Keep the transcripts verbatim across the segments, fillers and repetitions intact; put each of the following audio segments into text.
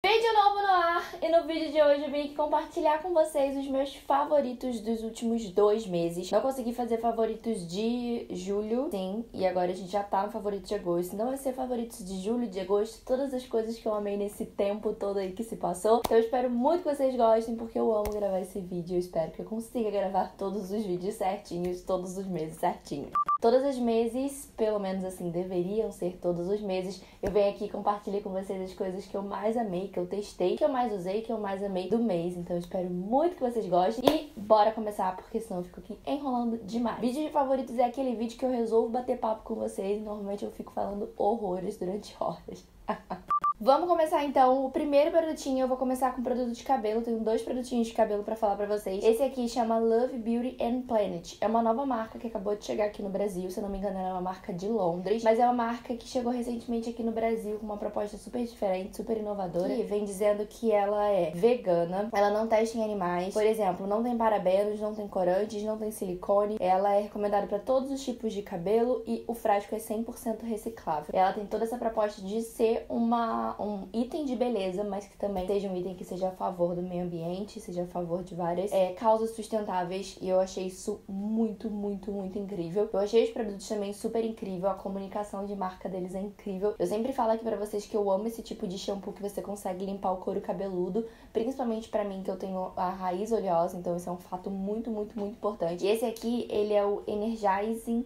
Vídeo novo no ar, e no vídeo de hoje eu vim aqui compartilhar com vocês os meus favoritos dos últimos dois meses. Não consegui fazer favoritos de julho, sim, e agora a gente já tá no favorito de agosto. Não vai ser favoritos de julho, de agosto, todas as coisas que eu amei nesse tempo todo aí que se passou. Então eu espero muito que vocês gostem, porque eu amo gravar esse vídeo. Eu espero que eu consiga gravar todos os vídeos certinhos, todos os meses certinho. Todos os meses, pelo menos assim, deveriam ser todos os meses, eu venho aqui e compartilho com vocês as coisas que eu mais amei, que eu testei, que eu mais usei, que eu mais amei do mês. Então eu espero muito que vocês gostem e bora começar, porque senão eu fico aqui enrolando demais. Vídeo de favoritos é aquele vídeo que eu resolvo bater papo com vocês e normalmente eu fico falando horrores durante horas. Vamos começar então. O primeiro produtinho, eu vou começar com produto de cabelo. Tenho dois produtinhos de cabelo pra falar pra vocês. Esse aqui chama Love Beauty and Planet. É uma nova marca que acabou de chegar aqui no Brasil. Se eu não me engano, ela é uma marca de Londres. Mas é uma marca que chegou recentemente aqui no Brasil com uma proposta super diferente, super inovadora. E vem dizendo que ela é vegana, ela não testa em animais. Por exemplo, não tem parabenos, não tem corantes, não tem silicone. Ela é recomendada pra todos os tipos de cabelo e o frasco é cem por cento reciclável. Ela tem toda essa proposta de ser uma um item de beleza, mas que também seja um item que seja a favor do meio ambiente, seja a favor de várias é, causas sustentáveis, e eu achei isso muito, muito, muito incrível. Eu achei os produtos também super incrível, a comunicação de marca deles é incrível. Eu sempre falo aqui pra vocês que eu amo esse tipo de shampoo que você consegue limpar o couro cabeludo, principalmente pra mim, que eu tenho a raiz oleosa, então isso é um fato muito, muito, muito importante. E esse aqui, ele é o Energizing,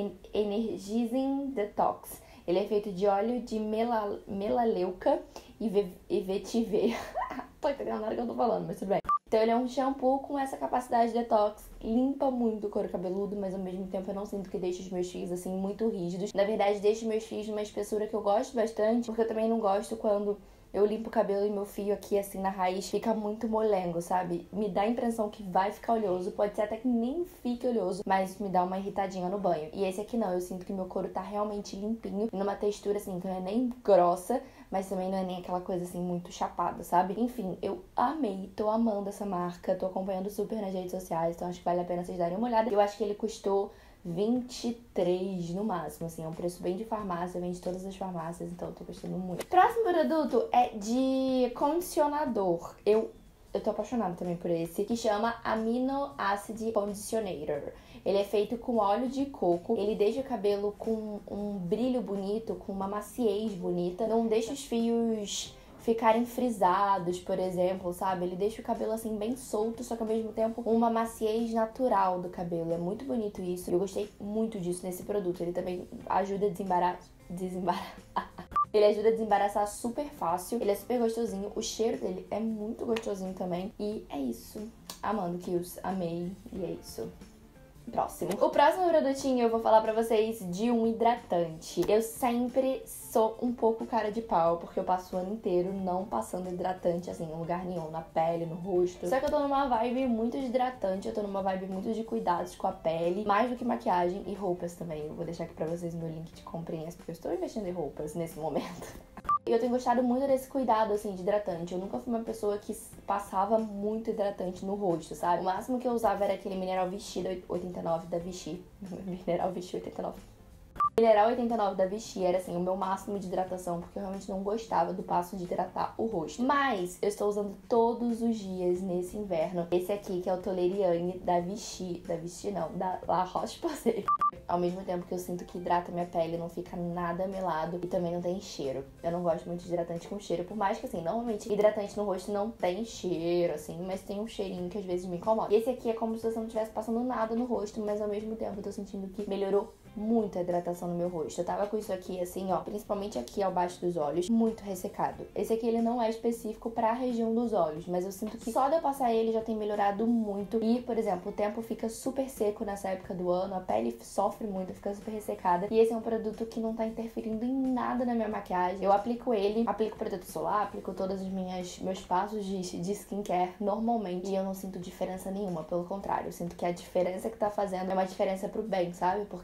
Energizing Detox. Ele é feito de óleo de mela, melaleuca e, ve, e vetiver. Tô entendendo nada que eu tô falando, mas tudo bem. Então ele é um shampoo com essa capacidade de detox, limpa muito o couro cabeludo, mas ao mesmo tempo eu não sinto que deixa os meus fios assim muito rígidos. Na verdade, deixa os meus fios numa espessura que eu gosto bastante, porque eu também não gosto quando eu limpo o cabelo e meu fio aqui, assim, na raiz, fica muito molengo, sabe? Me dá a impressão que vai ficar oleoso. Pode ser até que nem fique oleoso, mas me dá uma irritadinha no banho. E esse aqui não, eu sinto que meu couro tá realmente limpinho, numa textura, assim, que não é nem grossa, mas também não é nem aquela coisa, assim, muito chapada, sabe? Enfim, eu amei, tô amando essa marca, tô acompanhando super nas redes sociais, então acho que vale a pena vocês darem uma olhada. Eu acho que ele custou vinte e três no máximo, assim, é um preço bem de farmácia, vende todas as farmácias, então eu tô gostando muito. Próximo produto é de condicionador. Eu, eu tô apaixonada também por esse, que chama Amino Acid Conditioner. Ele é feito com óleo de coco, ele deixa o cabelo com um brilho bonito, com uma maciez bonita, não deixa os fios ficarem frisados, por exemplo, sabe? Ele deixa o cabelo assim bem solto, só que ao mesmo tempo uma maciez natural do cabelo. É muito bonito isso. Eu gostei muito disso nesse produto. Ele também ajuda a desembaraçar. Desembaraçar. Ele ajuda a desembaraçar super fácil. Ele é super gostosinho. O cheiro dele é muito gostosinho também. E é isso. Amando Kills. Amei. E é isso. Próximo. O próximo produtinho eu vou falar pra vocês de um hidratante. Eu sempre sou um pouco cara de pau, porque eu passo o ano inteiro não passando hidratante, assim, em lugar nenhum, na pele, no rosto. Só que eu tô numa vibe muito de hidratante, eu tô numa vibe muito de cuidados com a pele, mais do que maquiagem e roupas também. Eu vou deixar aqui pra vocês o meu link de comprinhas, porque eu estou investindo em roupas nesse momento. E eu tenho gostado muito desse cuidado, assim, de hidratante. Eu nunca fui uma pessoa que passava muito hidratante no rosto, sabe? O máximo que eu usava era aquele Mineral Vichy oitenta e nove da Vichy. Mineral Vichy oitenta e nove. Mineral oitenta e nove da Vichy era, assim, o meu máximo de hidratação, porque eu realmente não gostava do passo de hidratar o rosto. Mas eu estou usando todos os dias nesse inverno esse aqui, que é o Toleriane da Vichy. Da Vichy não, da La Roche-Posay. Ao mesmo tempo que eu sinto que hidrata minha pele, não fica nada melado e também não tem cheiro. Eu não gosto muito de hidratante com cheiro, por mais que, assim, normalmente hidratante no rosto não tem cheiro, assim, mas tem um cheirinho que às vezes me incomoda. E esse aqui é como se você não estivesse passando nada no rosto, mas ao mesmo tempo eu tô sentindo que melhorou muito a hidratação no meu rosto. Eu tava com isso aqui, assim, ó, principalmente aqui abaixo dos olhos, muito ressecado. Esse aqui, ele não é específico pra região dos olhos, mas eu sinto que só de eu passar ele já tem melhorado muito. E, por exemplo, o tempo fica super seco nessa época do ano, a pele sofre muito, fica super ressecada. E esse é um produto que não tá interferindo em nada na minha maquiagem. Eu aplico ele, aplico protetor solar, aplico todos os minhas, meus passos de, de skincare normalmente, e eu não sinto diferença nenhuma, pelo contrário, eu sinto que a diferença que tá fazendo é uma diferença pro bem, sabe? Porque minha pele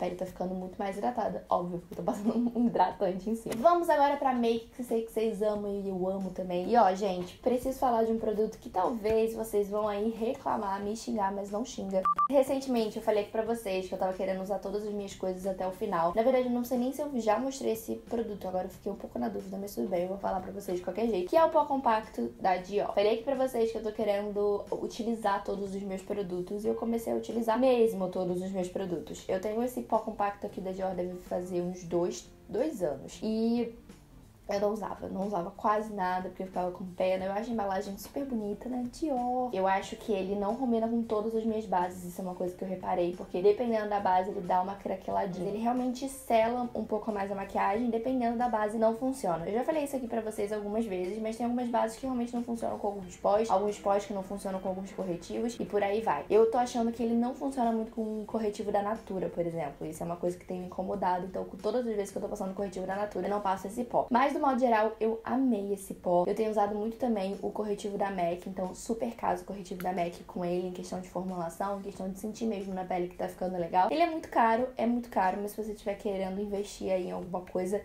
pele tá ficando muito mais hidratada. Óbvio, porque eu tô passando um hidratante em cima. Vamos agora pra make, que eu sei que vocês amam e eu amo também. E ó, gente, preciso falar de um produto que talvez vocês vão aí reclamar, me xingar, mas não xinga. Recentemente eu falei aqui pra vocês que eu tava querendo usar todas as minhas coisas até o final. Na verdade, eu não sei nem se eu já mostrei esse produto, agora eu fiquei um pouco na dúvida, mas tudo bem, eu vou falar pra vocês de qualquer jeito. Que é o pó compacto da Dior. Falei aqui pra vocês que eu tô querendo utilizar todos os meus produtos e eu comecei a utilizar mesmo todos os meus produtos. Eu tenho esse pó compacto aqui da Dior, deve fazer uns dois, dois anos. E eu não usava, eu não usava quase nada, porque eu ficava com pena. Eu acho a embalagem super bonita, né? Dior. Eu acho que ele não combina com todas as minhas bases, isso é uma coisa que eu reparei, porque dependendo da base ele dá uma craqueladinha. Ele realmente sela um pouco mais a maquiagem, dependendo da base não funciona. Eu já falei isso aqui pra vocês algumas vezes, mas tem algumas bases que realmente não funcionam com alguns pós, alguns pós que não funcionam com alguns corretivos, e por aí vai. Eu tô achando que ele não funciona muito com o corretivo da Natura, por exemplo. Isso é uma coisa que tem me incomodado, então todas as vezes que eu tô passando corretivo da Natura, eu não passo esse pó. Mas, de modo geral, eu amei esse pó. Eu tenho usado muito também o corretivo da M A C, então super caso o corretivo da M A C com ele em questão de formulação, em questão de sentir mesmo na pele que tá ficando legal. Ele é muito caro, é muito caro, mas se você estiver querendo investir aí em alguma coisa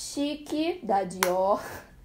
chique da Dior...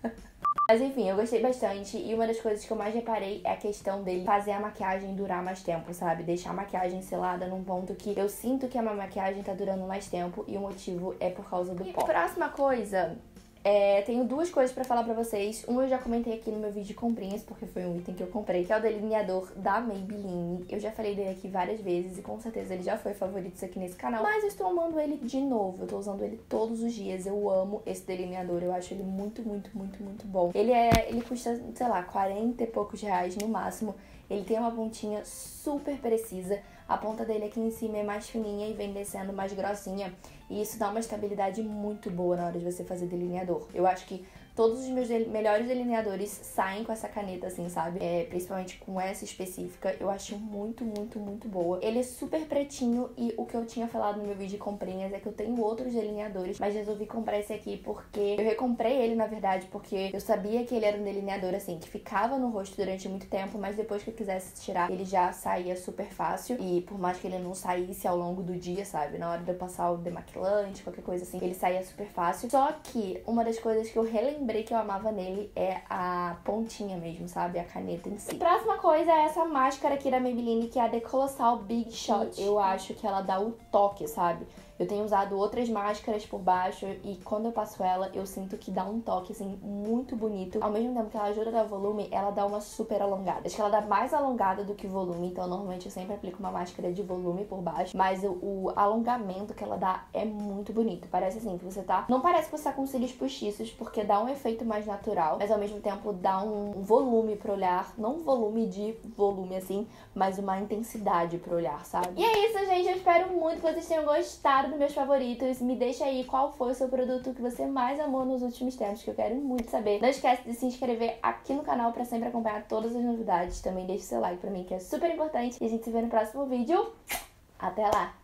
Mas enfim, eu gostei bastante e uma das coisas que eu mais reparei é a questão dele fazer a maquiagem durar mais tempo, sabe? Deixar a maquiagem selada num ponto que eu sinto que a minha maquiagem tá durando mais tempo e o motivo é por causa do pó. E próxima coisa... É, tenho duas coisas pra falar pra vocês. Um eu já comentei aqui no meu vídeo de comprinhas, porque foi um item que eu comprei, que é o delineador da Maybelline. Eu já falei dele aqui várias vezes e com certeza ele já foi favorito aqui nesse canal, mas eu estou amando ele de novo. Eu tô usando ele todos os dias. Eu amo esse delineador, eu acho ele muito, muito, muito, muito bom. Ele é, ele custa, sei lá, quarenta e poucos reais no máximo. Ele tem uma pontinha super precisa. A ponta dele aqui em cima é mais fininha e vem descendo mais grossinha. E isso dá uma estabilidade muito boa na hora de você fazer delineador. Eu acho que todos os meus del- melhores delineadores saem com essa caneta, assim, sabe? É, principalmente com essa específica. Eu acho muito, muito, muito boa. Ele é super pretinho e o que eu tinha falado no meu vídeo de comprinhas é que eu tenho outros delineadores, mas resolvi comprar esse aqui porque... Eu recomprei ele, na verdade, porque eu sabia que ele era um delineador, assim, que ficava no rosto durante muito tempo, mas depois que eu quisesse tirar, ele já saía super fácil. E por mais que ele não saísse ao longo do dia, sabe? Na hora de eu passar o demaquilante, qualquer coisa assim, ele saía super fácil. Só que uma das coisas que eu relembrei lembrei que eu amava nele é a pontinha mesmo, sabe? A caneta em si. Próxima coisa é essa máscara aqui da Maybelline, que é a The Colossal Big Shot. Eu acho que ela dá o toque, sabe? Eu tenho usado outras máscaras por baixo e quando eu passo ela, eu sinto que dá um toque, assim, muito bonito. Ao mesmo tempo que ela ajuda a dar volume, ela dá uma super alongada. Acho que ela dá mais alongada do que volume, então normalmente eu sempre aplico uma máscara de volume por baixo. Mas o, o alongamento que ela dá é muito bonito. Parece assim que você tá... Não parece que você tá com cílios postiços, porque dá um efeito mais natural, mas ao mesmo tempo dá um volume pro olhar. Não um volume de volume, assim, mas uma intensidade pro olhar, sabe? E é isso, gente. Eu espero muito que vocês tenham gostado dos meus favoritos. Me deixa aí qual foi o seu produto que você mais amou nos últimos tempos, que eu quero muito saber. Não esquece de se inscrever aqui no canal pra sempre acompanhar todas as novidades. Também deixa o seu like pra mim, que é super importante. E a gente se vê no próximo vídeo. Até lá!